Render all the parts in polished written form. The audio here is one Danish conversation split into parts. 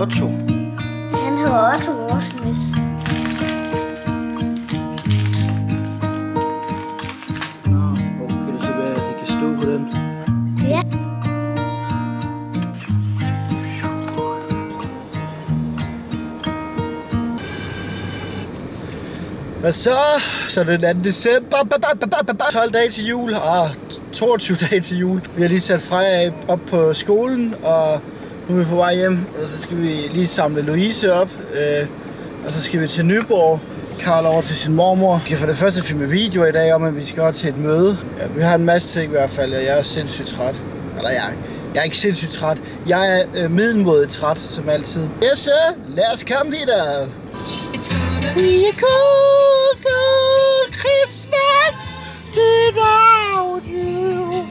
Otto? Han hedder Otto Rosenmith. Hvor kan det så være, at det kan stå på den? Ja. Og så er det den 2. december. 12 dage til jul og 22 dage til jul. Vi har lige sat Freja op på skolen, og nu er vi på vej hjem. Og så skal vi lige samle Louise op. Og så skal vi til Nyborg. Karl over til sin mormor. Vi skal for det første filme videoer i dag om, at vi skal over til et møde. Ja, vi har en masse ting i hvert fald, og jeg er sindssygt træt. Eller jeg er ikke sindssygt træt. Jeg er middelmådigt træt, som altid. Yes, sir. Lad os komme videre. We could go Christmas without you.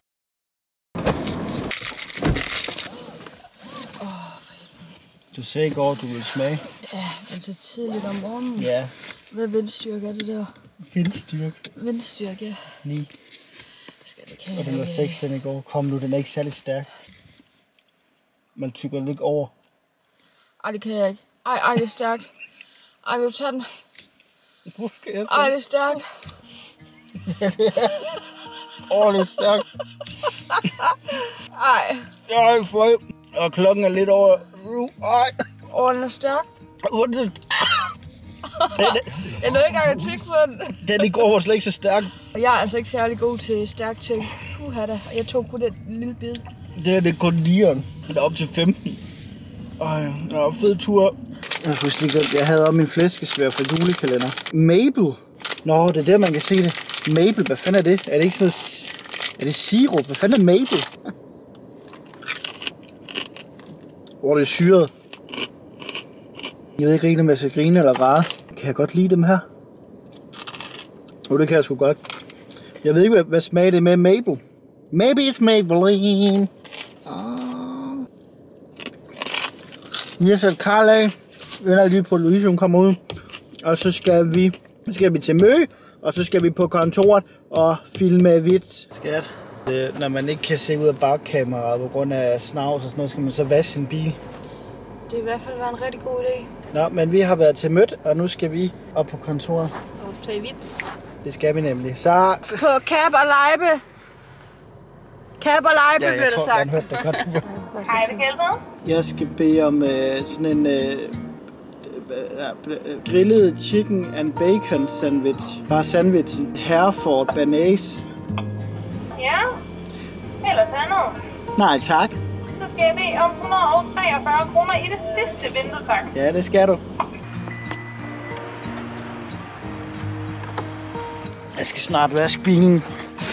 Du sagde i går, du ville smage. Ja, altså tidligt om morgenen. Ja. Hvad vindstyrke er det der? Vindstyrke. Vindstyrke, ja. 9. Skal det kan Og den var 6 den i går. Kom nu, den er ikke særlig stærk. Man tykker den ikke over. Ej, det kan jeg ikke. Ej, det er stærkt. Ej, vil du tage den? Hvor skal jeg Ej, det er stærkt. Ja, det er. Det er stærkt. Ej. Ej, for. Og klokken er lidt over. Ej. Den er stærk. Jeg nåede ikke engang at tykke på den. Den i går var slet ikke så stærk. Og jeg er altså ikke særlig god til stærke ting. Da. Jeg tog kun den lille bid. Det er kun 9'eren. Det er op til 15. Ej, det var en fed tur. Jeg husker lige godt, jeg havde også min flæskesvær fra julekalender. Maple. Nå, det er der, man kan se det. Maple, hvad fanden er det? Er det ikke sådan noget... Er det sirup? Hvad fanden er maple? Hvor det er syret. Jeg ved ikke rigtig, om jeg skal grine eller rare. Kan jeg godt lide dem her? Det kan jeg sgu godt. Jeg ved ikke, hvad smag det er med maple. Maybe it's Maybelline. Vi har sat Karl af. Venter lige på Louise, hun kommer ud. Og så skal vi til møde. Og så skal vi på kontoret og filme vits. Skat. Når man ikke kan se ud af bakkameraet på grund af snavs og sådan noget, skal man så vaske sin bil. Det er i hvert fald været en rigtig god idé. Nå, men vi har været til møde, og nu skal vi op på kontoret. Og optage vits. Det skal vi nemlig. Så... På Kap og Leibe. Kap og Leibe, ja, bliver der sagt. Jeg hørte det godt. Hej, det gælder. Jeg skal bede om sådan en grillet chicken and bacon sandwich. Bare sandwichen. Hereford banase. Ja, ellers andet. Nej, tak. Så skal jeg bede om 143 kroner i det sidste vindue, tak. Ja, det skal du. Jeg skal snart vaske bilen.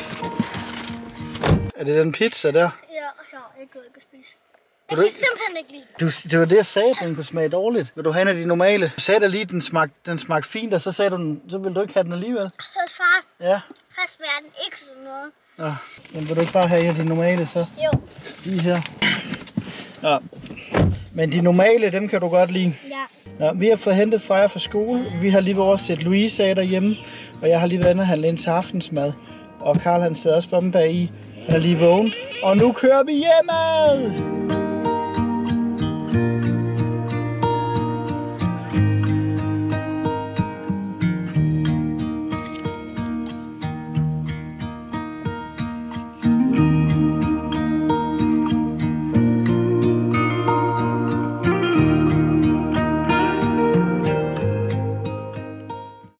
Er det den pizza der? Ja, jeg gider ikke at spise. Jeg kan simpelthen ikke lide den. Det var det, jeg sagde, den kunne smage dårligt. Vil du have en af de normale? Du sagde da lige, den smagte fint, og så sagde du, så ville du ikke have den alligevel. Far, Ja. først smager den ikke sådan noget. Nå, men vil du ikke bare have en af de normale så? Jo. Lige her. Nå, men de normale, dem kan du godt lide. Ja. Nå, vi har fået hentet Freja fra skole. Vi har lige været set Louise af derhjemme. Og jeg har lige været inde og handle ind til aftensmad. Og Karl han sidder også på bag i. Han er lige vågnet. Og nu kører vi hjemad!